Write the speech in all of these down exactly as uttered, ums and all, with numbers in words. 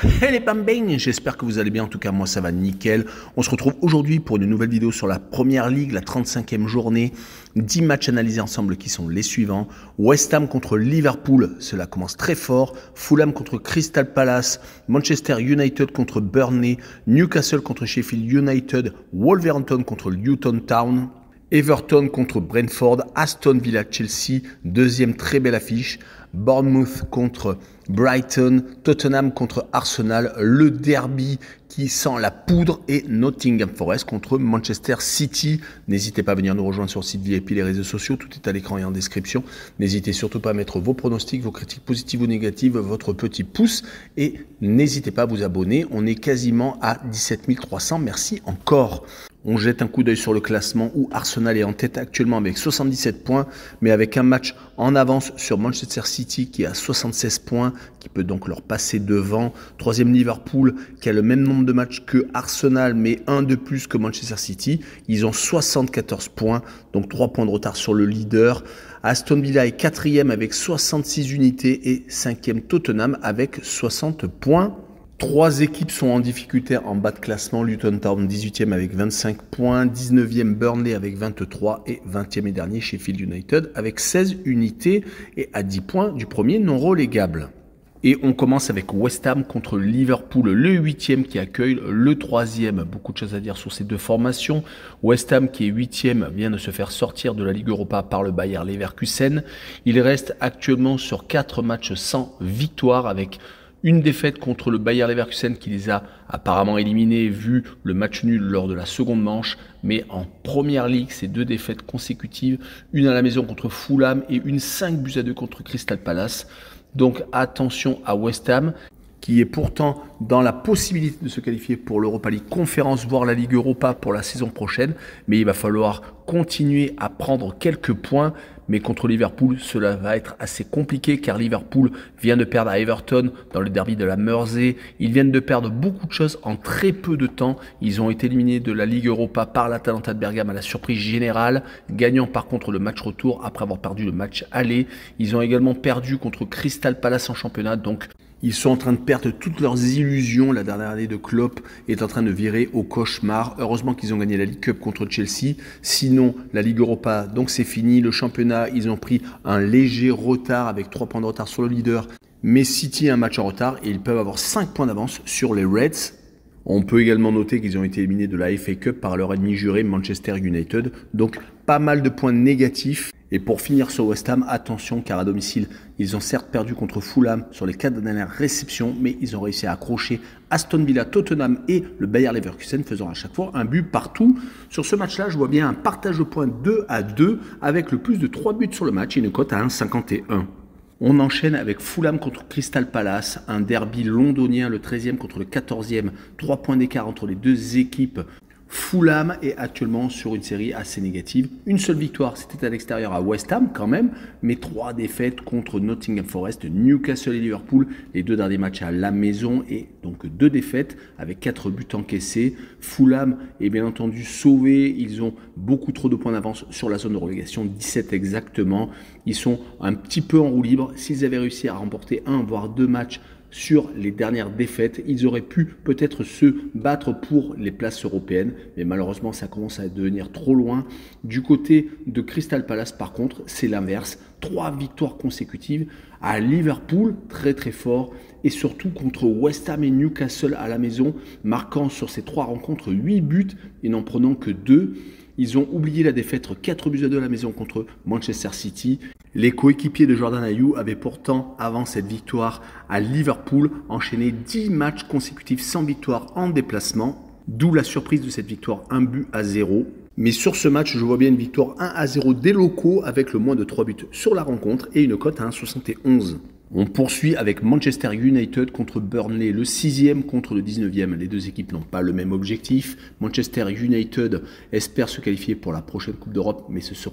Hey les bambins, j'espère que vous allez bien, en tout cas moi ça va nickel. On se retrouve aujourd'hui pour une nouvelle vidéo sur la Première Ligue, la trente-cinquième journée. dix matchs analysés ensemble qui sont les suivants. West Ham contre Liverpool, cela commence très fort. Fulham contre Crystal Palace, Manchester United contre Burnley, Newcastle contre Sheffield United, Wolverhampton contre Luton Town, Everton contre Brentford, Aston Villa Chelsea, deuxième très belle affiche. Bournemouth contre Brighton, Tottenham contre Arsenal, le derby qui sent la poudre, et Nottingham Forest contre Manchester City. N'hésitez pas à venir nous rejoindre sur le site V I P, les réseaux sociaux, tout est à l'écran et en description. N'hésitez surtout pas à mettre vos pronostics, vos critiques positives ou négatives, votre petit pouce, et n'hésitez pas à vous abonner. On est quasiment à dix-sept mille trois cents, merci encore. On jette un coup d'œil sur le classement où Arsenal est en tête actuellement avec soixante-dix-sept points, mais avec un match en avance sur Manchester City qui a soixante-seize points, qui peut donc leur passer devant. Troisième Liverpool qui a le même nombre de matchs que Arsenal, mais un de plus que Manchester City. Ils ont soixante-quatorze points, donc trois points de retard sur le leader. Aston Villa est quatrième avec soixante-six unités et cinquième Tottenham avec soixante points. Trois équipes sont en difficulté en bas de classement. Luton Town dix-huitième avec vingt-cinq points, dix-neuvième Burnley avec vingt-trois et vingtième et dernier Sheffield United avec seize unités et à dix points du premier non relégable. Et on commence avec West Ham contre Liverpool, le huitième qui accueille le troisième. Beaucoup de choses à dire sur ces deux formations. West Ham qui est huitième vient de se faire sortir de la Ligue Europa par le Bayer Leverkusen. Il reste actuellement sur quatre matchs sans victoire avec une défaite contre le Bayer Leverkusen qui les a apparemment éliminés vu le match nul lors de la seconde manche. Mais en Première Ligue, c'est deux défaites consécutives. Une à la maison contre Fulham et une cinq buts à deux contre Crystal Palace. Donc attention à West Ham, qui est pourtant dans la possibilité de se qualifier pour l'Europa League Conférence, voire la Ligue Europa pour la saison prochaine. Mais il va falloir continuer à prendre quelques points. Mais contre Liverpool, cela va être assez compliqué car Liverpool vient de perdre à Everton dans le derby de la Mersey. Ils viennent de perdre beaucoup de choses en très peu de temps. Ils ont été éliminés de la Ligue Europa par l'Atalanta de Bergame à la surprise générale, gagnant par contre le match retour après avoir perdu le match aller. Ils ont également perdu contre Crystal Palace en championnat, donc ils sont en train de perdre toutes leurs illusions. La dernière année de Klopp est en train de virer au cauchemar. Heureusement qu'ils ont gagné la League Cup contre Chelsea. Sinon, la Ligue Europa, donc c'est fini. Le championnat, ils ont pris un léger retard avec trois points de retard sur le leader. Mais City a un match en retard et ils peuvent avoir cinq points d'avance sur les Reds. On peut également noter qu'ils ont été éliminés de la F A Cup par leur ennemi juré Manchester United. Donc pas mal de points négatifs. Et pour finir sur West Ham, attention car à domicile, ils ont certes perdu contre Fulham sur les quatre dernières réceptions, mais ils ont réussi à accrocher Aston Villa, Tottenham et le Bayer Leverkusen, faisant à chaque fois un but partout. Sur ce match-là, je vois bien un partage de points deux à deux avec le plus de trois buts sur le match et une cote à un virgule cinquante et un. On enchaîne avec Fulham contre Crystal Palace, un derby londonien, le treizième contre le quatorzième, trois points d'écart entre les deux équipes. Fulham est actuellement sur une série assez négative. Une seule victoire, c'était à l'extérieur à West Ham quand même, mais trois défaites contre Nottingham Forest, Newcastle et Liverpool, les deux derniers matchs à la maison, et donc deux défaites avec quatre buts encaissés. Fulham est bien entendu sauvé, ils ont beaucoup trop de points d'avance sur la zone de relégation, dix-sept exactement. Ils sont un petit peu en roue libre. S'ils avaient réussi à remporter un voire deux matchs sur les dernières défaites, ils auraient pu peut-être se battre pour les places européennes, mais malheureusement ça commence à devenir trop loin. Du côté de Crystal Palace par contre, c'est l'inverse, trois victoires consécutives à Liverpool, très très fort, et surtout contre West Ham et Newcastle à la maison, marquant sur ces trois rencontres huit buts et n'en prenant que deux. Ils ont oublié la défaite quatre buts à deux à la maison contre Manchester City. Les coéquipiers de Jordan Ayew avaient pourtant, avant cette victoire à Liverpool, enchaîné dix matchs consécutifs sans victoire en déplacement. D'où la surprise de cette victoire, un but à zéro. Mais sur ce match, je vois bien une victoire un à zéro des locaux avec le moins de trois buts sur la rencontre et une cote à un virgule soixante et onze. On poursuit avec Manchester United contre Burnley, le sixième contre le dix-neuvième. Les deux équipes n'ont pas le même objectif. Manchester United espère se qualifier pour la prochaine Coupe d'Europe, mais ce sera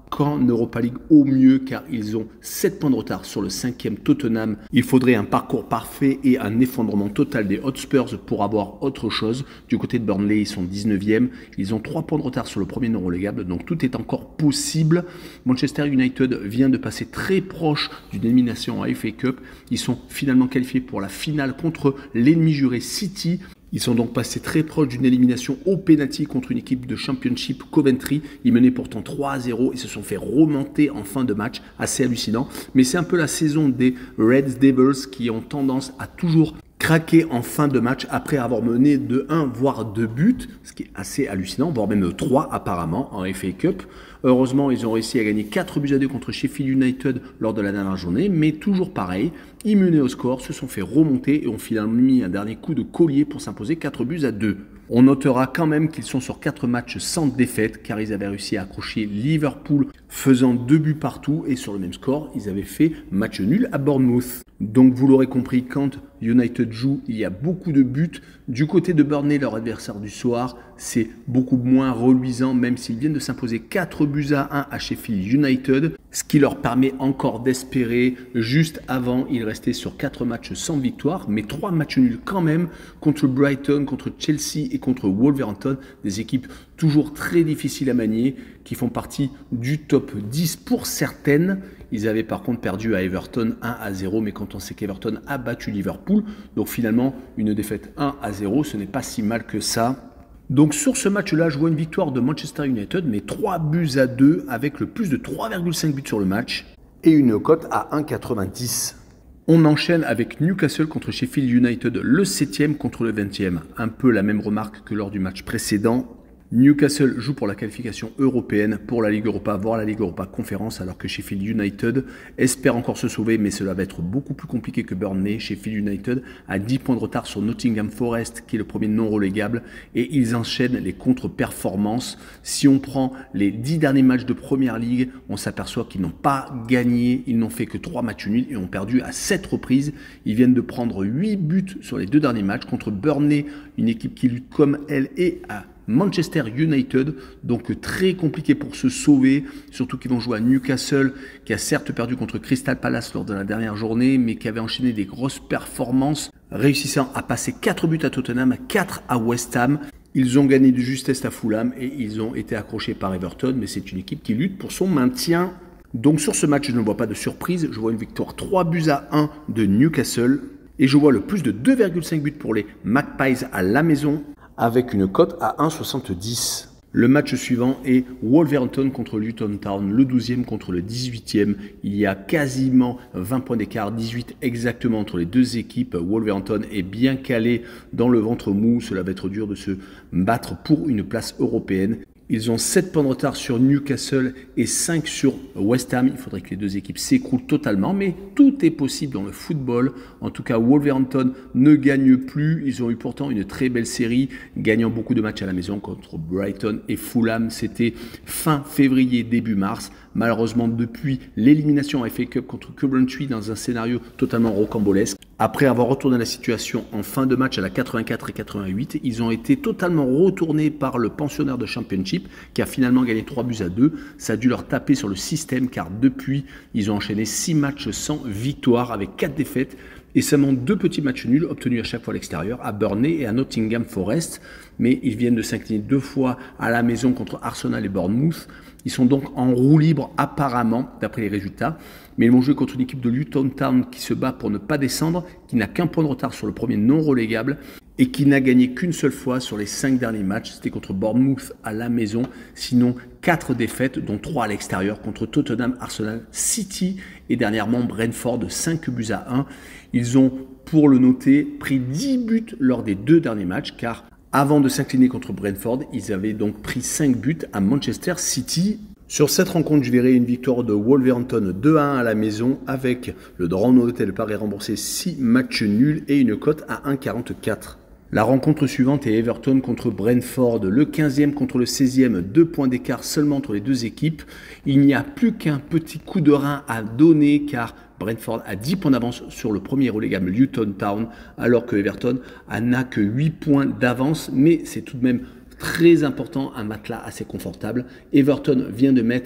qu'en Europa League au mieux, car ils ont sept points de retard sur le cinquième Tottenham. Il faudrait un parcours parfait et un effondrement total des Hotspurs pour avoir autre chose. Du côté de Burnley, ils sont dix-neuvième. Ils ont trois points de retard sur le premier non relégable, donc tout est encore possible. Manchester United vient de passer très proche d'une élimination en F A Cup. Ils sont finalement qualifiés pour la finale contre l'ennemi juré City. Ils sont donc passés très proches d'une élimination au pénalty contre une équipe de Championship Coventry. Ils menaient pourtant trois à zéro et se sont fait remonter en fin de match. Assez hallucinant. Mais c'est un peu la saison des Red Devils qui ont tendance à toujours craquer en fin de match après avoir mené de un voire deux buts, ce qui est assez hallucinant, voire même de trois apparemment en F A Cup. Heureusement, ils ont réussi à gagner quatre buts à deux contre Sheffield United lors de la dernière journée, mais toujours pareil, ils menaient au score, se sont fait remonter et ont finalement mis un dernier coup de collier pour s'imposer quatre buts à deux. On notera quand même qu'ils sont sur quatre matchs sans défaite, car ils avaient réussi à accrocher Liverpool faisant deux buts partout, et sur le même score, ils avaient fait match nul à Bournemouth. Donc vous l'aurez compris, quand United joue, il y a beaucoup de buts. Du côté de Burnley, leur adversaire du soir, c'est beaucoup moins reluisant, même s'ils viennent de s'imposer quatre buts à un à Sheffield United, ce qui leur permet encore d'espérer. Juste avant, ils restaient sur quatre matchs sans victoire, mais trois matchs nuls quand même, contre Brighton, contre Chelsea et contre Wolverhampton, des équipes toujours très difficiles à manier, qui font partie du top dix pour certaines. Ils avaient par contre perdu à Everton un à zéro, mais quand on sait qu'Everton a battu Liverpool, donc finalement une défaite un à zéro, ce n'est pas si mal que ça. Donc sur ce match-là, je vois une victoire de Manchester United, mais trois buts à deux avec le plus de trois virgule cinq buts sur le match et une cote à un virgule quatre-vingt-dix. On enchaîne avec Newcastle contre Sheffield United, le septième contre le vingtième. Un peu la même remarque que lors du match précédent. Newcastle joue pour la qualification européenne pour la Ligue Europa, voire la Ligue Europa Conférence, alors que Sheffield United espère encore se sauver, mais cela va être beaucoup plus compliqué que Burnley. Sheffield United a dix points de retard sur Nottingham Forest, qui est le premier non relégable, et ils enchaînent les contre-performances. Si on prend les dix derniers matchs de Première Ligue, on s'aperçoit qu'ils n'ont pas gagné, ils n'ont fait que trois matchs nuls et ont perdu à sept reprises. Ils viennent de prendre huit buts sur les deux derniers matchs contre Burnley, une équipe qui lutte comme elle, et à Manchester United, donc très compliqué pour se sauver, surtout qu'ils vont jouer à Newcastle, qui a certes perdu contre Crystal Palace lors de la dernière journée, mais qui avait enchaîné des grosses performances, réussissant à passer quatre buts à Tottenham, quatre à West Ham. Ils ont gagné de justesse à Fulham et ils ont été accrochés par Everton, mais c'est une équipe qui lutte pour son maintien. Donc sur ce match, je ne vois pas de surprise, je vois une victoire trois buts à un de Newcastle, et je vois le plus de deux virgule cinq buts pour les Magpies à la maison, avec une cote à un virgule soixante-dix. Le match suivant est Wolverhampton contre Luton Town, le douzième contre le dix-huitième. Il y a quasiment vingt points d'écart, dix-huit exactement entre les deux équipes. Wolverhampton est bien calé dans le ventre mou, cela va être dur de se battre pour une place européenne. Ils ont sept points de retard sur Newcastle et cinq sur West Ham. Il faudrait que les deux équipes s'écroulent totalement, mais tout est possible dans le football. En tout cas, Wolverhampton ne gagne plus. Ils ont eu pourtant une très belle série, gagnant beaucoup de matchs à la maison contre Brighton et Fulham. C'était fin février, début mars. Malheureusement, depuis l'élimination en F A Cup contre Coventry dans un scénario totalement rocambolesque, après avoir retourné la situation en fin de match à la quatre-vingt-quatre et quatre-vingt-huit, ils ont été totalement retournés par le pensionnaire de Championship qui a finalement gagné trois buts à deux. Ça a dû leur taper sur le système car depuis, ils ont enchaîné six matchs sans victoire avec quatre défaites et seulement deux petits matchs nuls obtenus à chaque fois à l'extérieur, à Burnley et à Nottingham Forest. Mais ils viennent de s'incliner deux fois à la maison contre Arsenal et Bournemouth. Ils sont donc en roue libre apparemment, d'après les résultats. Mais ils vont jouer contre une équipe de Luton Town qui se bat pour ne pas descendre, qui n'a qu'un point de retard sur le premier non relégable et qui n'a gagné qu'une seule fois sur les cinq derniers matchs. C'était contre Bournemouth à la maison. Sinon, quatre défaites, dont trois à l'extérieur contre Tottenham, Arsenal, City et dernièrement Brentford, cinq buts à un. Ils ont, pour le noter, pris dix buts lors des deux derniers matchs car avant de s'incliner contre Brentford, ils avaient donc pris cinq buts à Manchester City. Sur cette rencontre, je verrai une victoire de Wolverhampton deux à un à la maison avec le Grand Hôtel Paris remboursé six matchs nuls et une cote à un virgule quarante-quatre. La rencontre suivante est Everton contre Brentford, le quinzième contre le seizième, deux points d'écart seulement entre les deux équipes. Il n'y a plus qu'un petit coup de rein à donner car Brentford a dix points d'avance sur le premier relégable Luton Town, alors que Everton n'a que huit points d'avance, mais c'est tout de même très important, un matelas assez confortable. Everton vient de mettre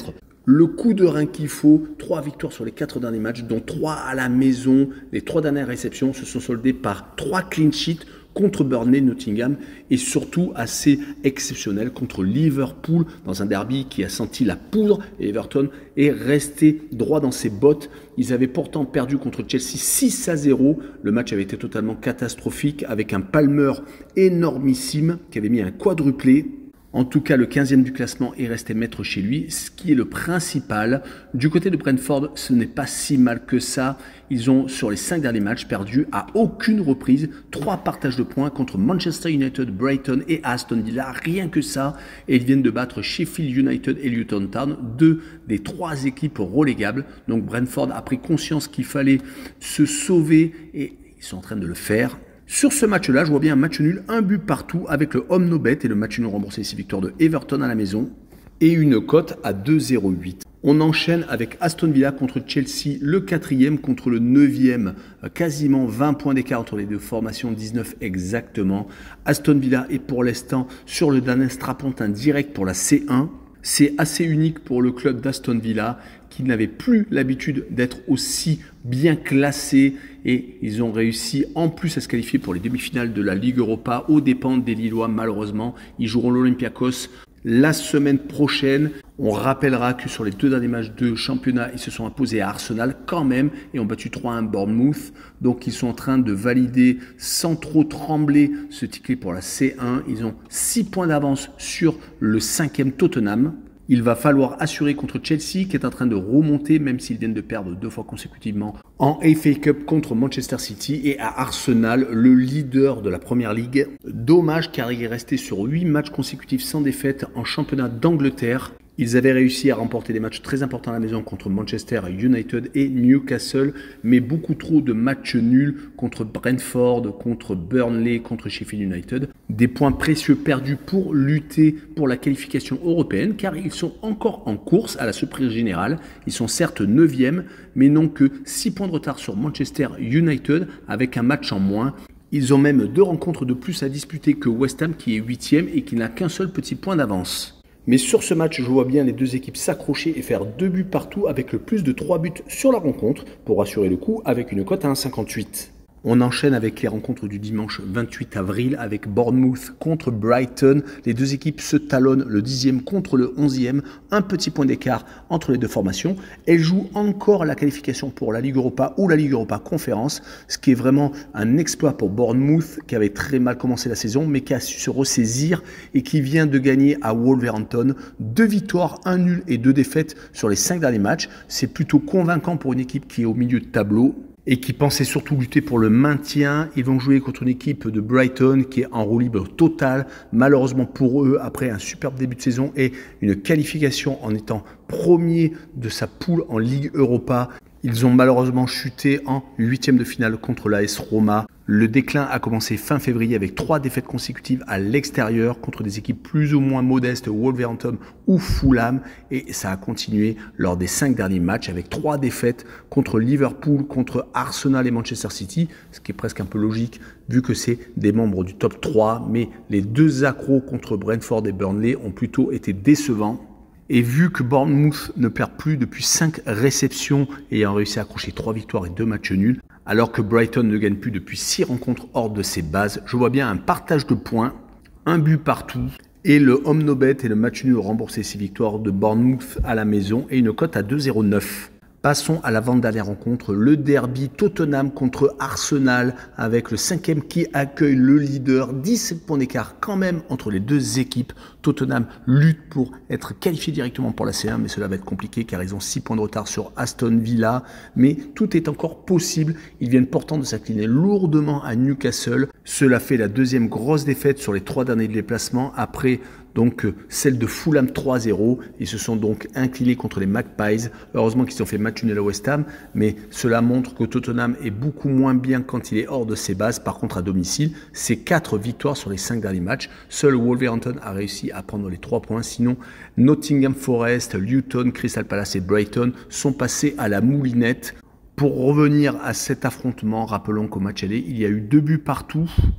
Le coup de rein qu'il faut, trois victoires sur les quatre derniers matchs, dont trois à la maison. Les trois dernières réceptions se sont soldées par trois clean sheets contre Burnley, Nottingham et surtout assez exceptionnel contre Liverpool dans un derby qui a senti la poudre et Everton est resté droit dans ses bottes. Ils avaient pourtant perdu contre Chelsea six à zéro. Le match avait été totalement catastrophique avec un Palmer énormissime qui avait mis un quadruplé. En tout cas, le quinzième du classement est resté maître chez lui, ce qui est le principal. Du côté de Brentford, ce n'est pas si mal que ça. Ils ont, sur les cinq derniers matchs, perdu à aucune reprise. Trois partages de points contre Manchester United, Brighton et Aston Villa. Rien que ça. Et ils viennent de battre Sheffield United et Luton Town, deux des trois équipes relégables. Donc Brentford a pris conscience qu'il fallait se sauver et ils sont en train de le faire. Sur ce match-là, je vois bien un match nul, un but partout avec le home no bet et le match nul remboursé six victoires de Everton à la maison et une cote à deux virgule zéro huit. On enchaîne avec Aston Villa contre Chelsea, le quatrième contre le neuvième, quasiment vingt points d'écart entre les deux formations, dix-neuf exactement. Aston Villa est pour l'instant sur le dernier strapontin direct pour la C un. C'est assez unique pour le club d'Aston Villa qui n'avait plus l'habitude d'être aussi bien classé et ils ont réussi en plus à se qualifier pour les demi-finales de la Ligue Europa aux dépens des Lillois malheureusement. Ils joueront l'Olympiakos la semaine prochaine. On rappellera que sur les deux derniers matchs de championnat, ils se sont imposés à Arsenal quand même et ont battu trois à un Bournemouth. Donc ils sont en train de valider sans trop trembler ce ticket pour la C un. Ils ont six points d'avance sur le cinquième Tottenham. Il va falloir assurer contre Chelsea qui est en train de remonter même s'ils viennent de perdre deux fois consécutivement en F A Cup contre Manchester City et à Arsenal, le leader de la Première Ligue. Dommage car il est resté sur huit matchs consécutifs sans défaite en championnat d'Angleterre. Ils avaient réussi à remporter des matchs très importants à la maison contre Manchester United et Newcastle, mais beaucoup trop de matchs nuls contre Brentford, contre Burnley, contre Sheffield United. Des points précieux perdus pour lutter pour la qualification européenne, car ils sont encore en course à la surprise générale. Ils sont certes neuvième, mais n'ont que six points de retard sur Manchester United, avec un match en moins. Ils ont même deux rencontres de plus à disputer que West Ham, qui est huitième et qui n'a qu'un seul petit point d'avance. Mais sur ce match, je vois bien les deux équipes s'accrocher et faire deux buts partout avec le plus de trois buts sur la rencontre pour assurer le coup avec une cote à un virgule cinquante-huit. On enchaîne avec les rencontres du dimanche vingt-huit avril avec Bournemouth contre Brighton. Les deux équipes se talonnent le dixième contre le onzième. Un petit point d'écart entre les deux formations. Elles jouent encore la qualification pour la Ligue Europa ou la Ligue Europa Conférence, ce qui est vraiment un exploit pour Bournemouth qui avait très mal commencé la saison mais qui a su se ressaisir et qui vient de gagner à Wolverhampton. Deux victoires, un nul et deux défaites sur les cinq derniers matchs. C'est plutôt convaincant pour une équipe qui est au milieu de tableau et qui pensait surtout lutter pour le maintien. Ils vont jouer contre une équipe de Brighton qui est en roue libre totale. Malheureusement pour eux, après un superbe début de saison et une qualification en étant premier de sa poule en Ligue Europa, ils ont malheureusement chuté en huitième de finale contre l'A S Roma. Le déclin a commencé fin février avec trois défaites consécutives à l'extérieur contre des équipes plus ou moins modestes, Wolverhampton ou Fulham. Et ça a continué lors des cinq derniers matchs avec trois défaites contre Liverpool, contre Arsenal et Manchester City, ce qui est presque un peu logique vu que c'est des membres du top trois. Mais les deux accros contre Brentford et Burnley ont plutôt été décevants. Et vu que Bournemouth ne perd plus depuis cinq réceptions ayant réussi à accrocher trois victoires et deux matchs nuls, alors que Brighton ne gagne plus depuis six rencontres hors de ses bases, je vois bien un partage de points, un but partout, et le home no bet et le match nul remboursé six victoires de Bournemouth à la maison et une cote à deux virgule zéro neuf. Passons à l'avant-dernière rencontre, le derby Tottenham contre Arsenal avec le cinquième qui accueille le leader. dix-sept points d'écart quand même entre les deux équipes. Tottenham lutte pour être qualifié directement pour la C un, mais cela va être compliqué car ils ont six points de retard sur Aston Villa. Mais tout est encore possible. Ils viennent pourtant de s'incliner lourdement à Newcastle. Cela fait la deuxième grosse défaite sur les trois derniers déplacements après donc celle de Fulham trois zéro. Ils se sont donc inclinés contre les Magpies. Heureusement qu'ils ont fait match nul à West Ham, mais cela montre que Tottenham est beaucoup moins bien quand il est hors de ses bases. Par contre, à domicile, c'est quatre victoires sur les cinq derniers matchs. Seul Wolverhampton a réussi à prendre les trois points. Sinon, Nottingham Forest, Luton, Crystal Palace et Brighton sont passés à la moulinette. Pour revenir à cet affrontement, rappelons qu'au match aller, il y a eu deux buts partout.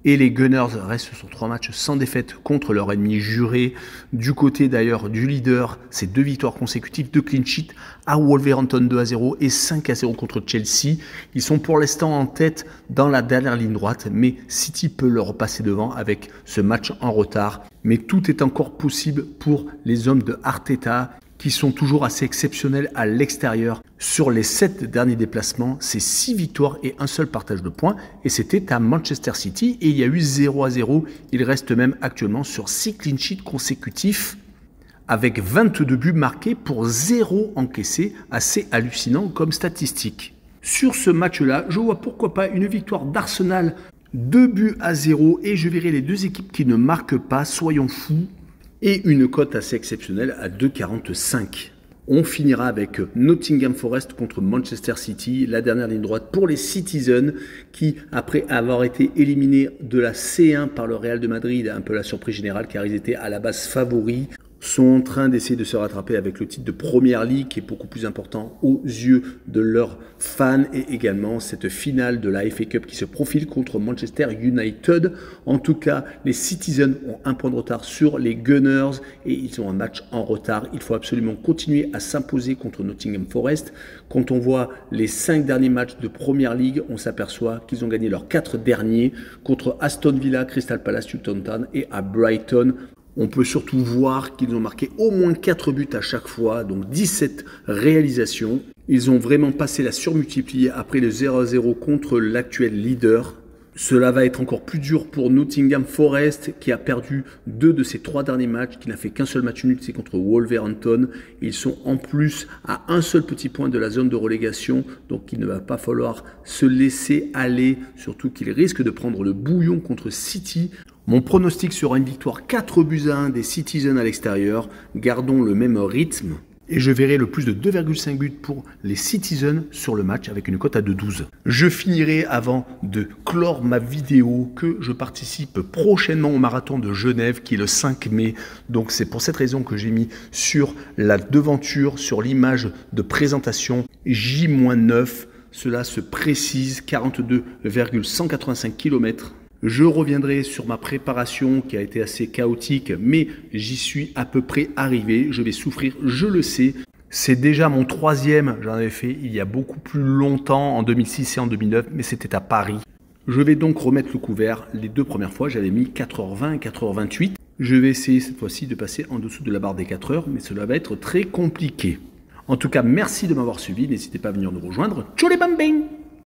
Et les Gunners restent sur trois matchs sans défaite contre leur ennemi juré. Du côté d'ailleurs du leader, c'est deux victoires consécutives, deux clean sheets à Wolverhampton deux à zéro et cinq à zéro contre Chelsea. Ils sont pour l'instant en tête dans la dernière ligne droite, mais City peut leur repasser devant avec ce match en retard. Mais tout est encore possible pour les hommes de Arteta, qui sont toujours assez exceptionnels à l'extérieur. Sur les sept derniers déplacements, c'est six victoires et un seul partage de points. Et c'était à Manchester City et il y a eu zéro à zéro. Il reste même actuellement sur six clean sheets consécutifs avec vingt-deux buts marqués pour zéro encaissé. Assez hallucinant comme statistique. Sur ce match-là, je vois pourquoi pas une victoire d'Arsenal, deux buts à zéro. Et je verrai les deux équipes qui ne marquent pas, soyons fous. Et une cote assez exceptionnelle à deux virgule quarante-cinq. On finira avec Nottingham Forest contre Manchester City, la dernière ligne droite pour les Citizens qui, après avoir été éliminés de la C un par le Real de Madrid, un peu la surprise générale car ils étaient à la base favoris, sont en train d'essayer de se rattraper avec le titre de Première Ligue qui est beaucoup plus important aux yeux de leurs fans et également cette finale de la F A Cup qui se profile contre Manchester United. En tout cas, les Citizens ont un point de retard sur les Gunners et ils ont un match en retard. Il faut absolument continuer à s'imposer contre Nottingham Forest. Quand on voit les cinq derniers matchs de Première Ligue, on s'aperçoit qu'ils ont gagné leurs quatre derniers contre Aston Villa, Crystal Palace, Luton Town et à Brighton. On peut surtout voir qu'ils ont marqué au moins quatre buts à chaque fois, donc dix-sept réalisations. Ils ont vraiment passé la surmultipliée après le zéro à zéro contre l'actuel leader. Cela va être encore plus dur pour Nottingham Forest qui a perdu deux de ses trois derniers matchs, qui n'a fait qu'un seul match nul, c'est contre Wolverhampton. Ils sont en plus à un seul petit point de la zone de relégation, donc il ne va pas falloir se laisser aller, surtout qu'ils risquent de prendre le bouillon contre City. Mon pronostic sera une victoire quatre buts à un des Citizens à l'extérieur. Gardons le même rythme. Et je verrai le plus de deux virgule cinq buts pour les Citizens sur le match avec une cote à deux virgule douze. Je finirai avant de clore ma vidéo que je participe prochainement au marathon de Genève qui est le cinq mai. Donc c'est pour cette raison que j'ai mis sur la devanture, sur l'image de présentation J neuf. Cela se précise quarante-deux virgule cent quatre-vingt-cinq kilomètres. Je reviendrai sur ma préparation qui a été assez chaotique, mais j'y suis à peu près arrivé. Je vais souffrir, je le sais. C'est déjà mon troisième, j'en avais fait il y a beaucoup plus longtemps, en deux mille six et en deux mille neuf, mais c'était à Paris. Je vais donc remettre le couvert. Les deux premières fois, j'avais mis quatre heures vingt et quatre heures vingt-huit. Je vais essayer cette fois-ci de passer en dessous de la barre des quatre heures, mais cela va être très compliqué. En tout cas, merci de m'avoir suivi. N'hésitez pas à venir nous rejoindre. Tchou les bambins!